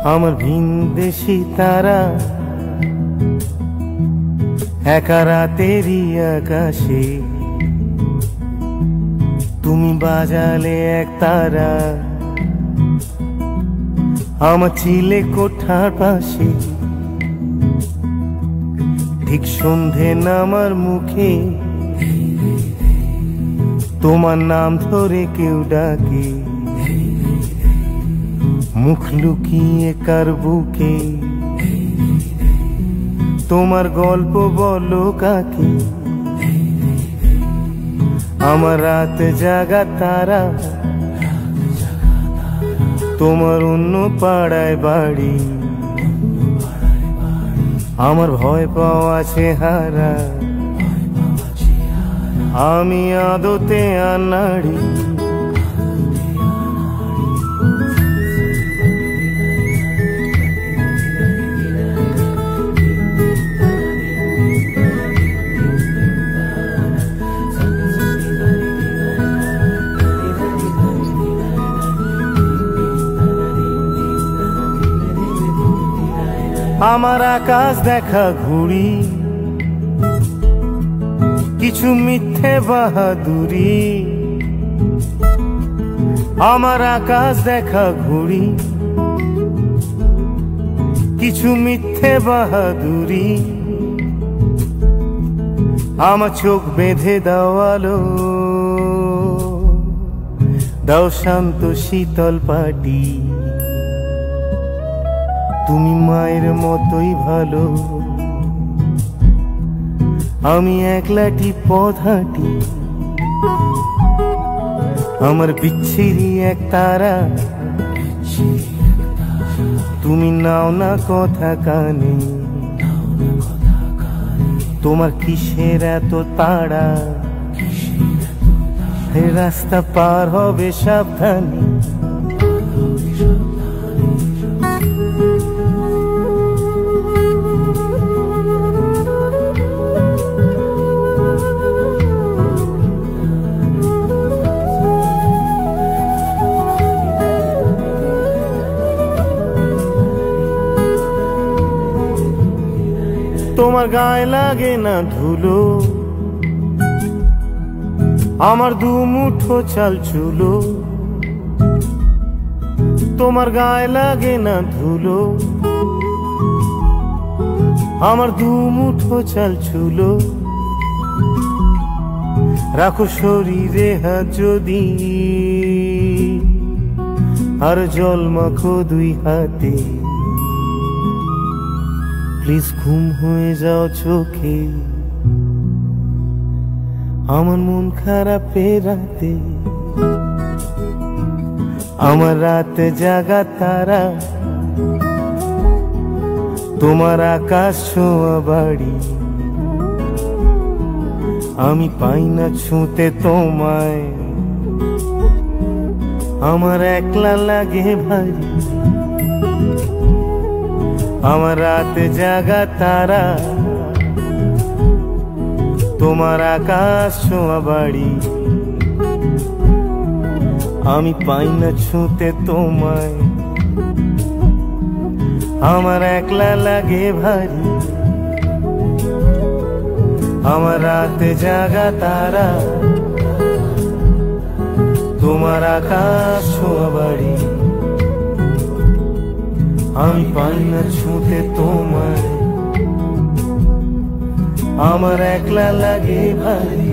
আমার ভিনদেশি তারা একা রাতেরই আকাশে তুমি বাজালে এক তারা আমার চিলে কোঠার পাশে ঠিক সন্ধে নামার মুখে তোমার নাম ধরে কেউ ডাকে মুখ লুকিয়ে কার বুকে তোমার গল্প বলো কাকে আমার রাত জাগা তারা তোমার অন্য পাড়ায় বাড়ি আমার ভয় পাওয়া চেহারা আমি আদতে আনাড়ি আমার আকাশ দেখা ঘুড়ি কিছু মিথ্যে বাহাদুরি আমার আকাশ দেখা ঘুড়ি কিছু মিথ্যে বাহাদুরি আমার চোখ বেঁধে দেওয়ালো দাও শান্ত শীতল পাটি তুমি মায়ের মতোই ভালো আমি একলাটি পথ হাঁটি আমার বিচ্ছিরি এক তারা তুমি নাও না কথা কানে তোমার কিসের এত তাড়া রাস্তা পার হবে সাবধানে তোমার গায়ে লাগে না ধুলো আমার দু মুঠো চাল চুলো তোমার গায়ে লাগে না ধুলো আমার দু মুঠো চাল চুলো রাখো শরীরে হাত যদি আর জল মাখো দুই হাতে প্লিজ ঘুম হয়ে যাও চোখে আমার মন খারাপ রাতে আমার রাত জাগা তারা তোমার আকাশ ছোঁয়া বাড়ি আমি পাই না ছুঁতে তোমায় আমার একলা লাগে ভারী আমার রাত জাগা তারা তোমার আকাশ ছোঁয়া বাড়ি আমি পাই না ছুঁতে তোমায় আমার একলা লাগে ভারী আমার রাত জাগা তারা তোমার আকাশ ছোঁয়া বাড়ি আমি পাই না ছুঁতে তোমায় আমার একলা লাগে ভারী